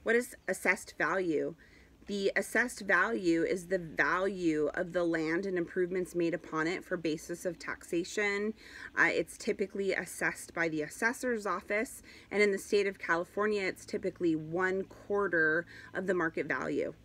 What is assessed value? The assessed value is the value of the land and improvements made upon it for basis of taxation. It's typically assessed by the assessor's office, and in the state of California, it's typically 1/4 of the market value.